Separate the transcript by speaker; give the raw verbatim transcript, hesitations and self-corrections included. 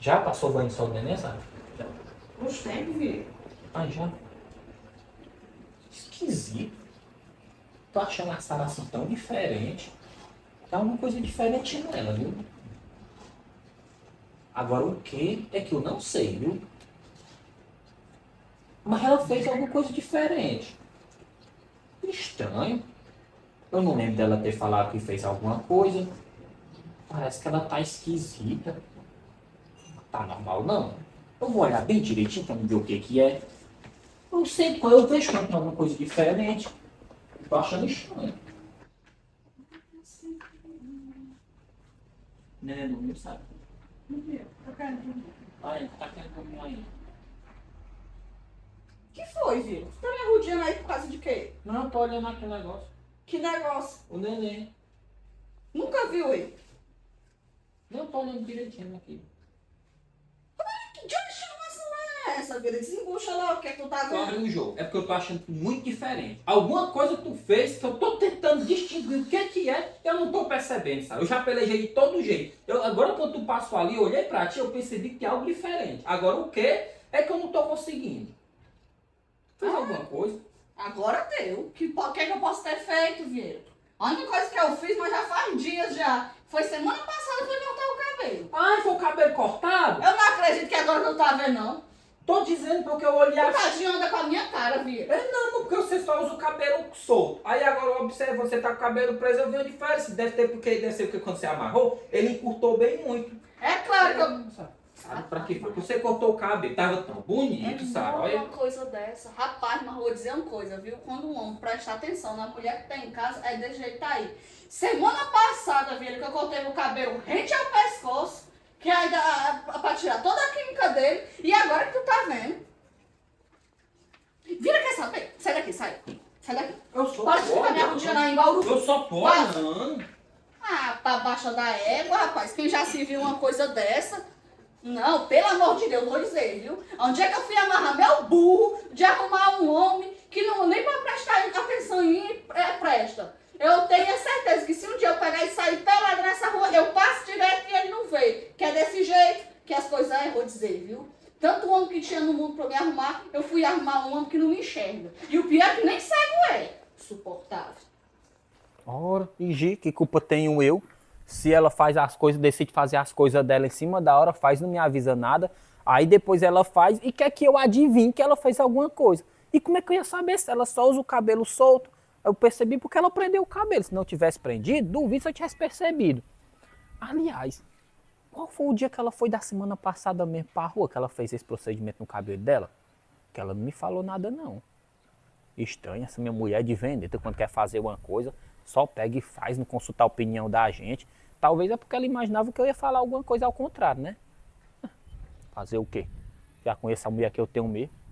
Speaker 1: Já passou banho só do neném, sabe? Já.
Speaker 2: Uns tempos, filho.
Speaker 1: Ah, já. Esquisito. Tô achando a Sara assim tão diferente. Tá uma coisa diferente nela, viu? Agora o que é que eu não sei, viu? Mas ela fez alguma coisa diferente. Estranho. Eu não lembro dela ter falado que fez alguma coisa. Parece que ela tá esquisita. Não tá normal, não. Eu vou olhar bem direitinho pra ver o que que é. Eu sei quando eu vejo quando tem alguma coisa diferente. Eu tô achando estranho. Neném dormiu, sabe?
Speaker 2: Dormiu. Tá querendo dormir.
Speaker 1: Olha, tá querendo dormir aí.
Speaker 2: Que foi, filho? Você tá me arrudeando aí por causa de quê?
Speaker 1: Não, eu tô olhando aquele negócio.
Speaker 2: Que negócio?
Speaker 1: O neném.
Speaker 2: Nunca viu ele.
Speaker 1: Não, eu tô olhando direitinho aqui.
Speaker 2: Que diabo de estimação é essa, filho? Desembucha lá o que é que tu tá
Speaker 1: Tô
Speaker 2: vendo.
Speaker 1: abrindo o jogo. É porque eu tô achando muito diferente. Alguma coisa tu fez que eu tô tentando distinguir o que que é, eu não tô percebendo, sabe? Eu já pelejei de todo jeito. Eu, agora quando tu passou ali, eu olhei pra ti, eu percebi que tem algo diferente. Agora o que é que eu não tô conseguindo? Fez
Speaker 2: Ah.
Speaker 1: alguma coisa?
Speaker 2: Agora deu. Que o que, é que eu posso ter feito, Vieira? A única coisa que eu fiz, mas já faz dias já. Foi semana passada, foi cortar o cabelo.
Speaker 1: Ai, foi o cabelo cortado?
Speaker 2: Eu não acredito que agora não tá vendo, não.
Speaker 1: Tô dizendo porque eu olhei
Speaker 2: O
Speaker 1: assim.
Speaker 2: tadinho anda com a minha cara, Vieira.
Speaker 1: É não, porque você só usa o cabelo solto. Aí agora eu observo, você tá com o cabelo preso, eu vi uma diferença. Deve ter porque, deve ser porque quando você amarrou, ele encurtou bem muito.
Speaker 2: É claro que eu...
Speaker 1: Sabe, sabe pra quê? Porque você cortou o cabelo, tava tão bonito,
Speaker 2: É
Speaker 1: sabe?
Speaker 2: bom
Speaker 1: Olha.
Speaker 2: uma coisa dessa. Rapaz, mas vou dizer uma coisa, viu? Quando um homem presta atenção na mulher que tem em casa, é desse jeito aí. Semana passada, Vieira, que eu cortei o cabelo rente ao pescoço, que ainda pra tirar toda a química dele, e agora que tu tá vendo. Vira, quer saber? Sai daqui, sai. Sai daqui.
Speaker 1: Eu sou
Speaker 2: Para de ficar me arrudando aí em Bauru.
Speaker 1: Eu só tô
Speaker 2: Vaza.
Speaker 1: olhando.
Speaker 2: Ah, pra baixa da égua, rapaz. Quem já se viu uma coisa dessa? Não, pelo amor de Deus, vou dizer, viu? Onde é que eu fui amarrar meu burro de arrumar um homem que não nem pra prestar atenção em mim é, presta? Eu tenho a certeza que se um dia eu pegar e sair pelado nessa rua, eu passo direto e ele não vê. Que é desse jeito que as coisas é, vou dizer, viu? Tanto homem que tinha no mundo pra me arrumar, eu fui arrumar um homem que não me enxerga. E o pior é que nem cego é. Suportável.
Speaker 3: Ora, e Gi, que culpa tenho eu? Se ela faz as coisas, decide fazer as coisas dela em cima da hora, faz, não me avisa nada. Aí depois ela faz e quer que eu adivinhe que ela fez alguma coisa. E como é que eu ia saber se ela só usa o cabelo solto? Eu percebi porque ela prendeu o cabelo. Se não tivesse prendido, duvido se eu tivesse percebido. Aliás, qual foi o dia que ela foi da semana passada mesmo pra rua que ela fez esse procedimento no cabelo dela? Que ela não me falou nada não. Estranho, essa minha mulher de vendetta, quando quer fazer uma coisa, só pega e faz, não consultar a opinião da gente. Talvez é porque ela imaginava que eu ia falar alguma coisa ao contrário, né? Fazer o quê? Já conheço a mulher que eu tenho mesmo.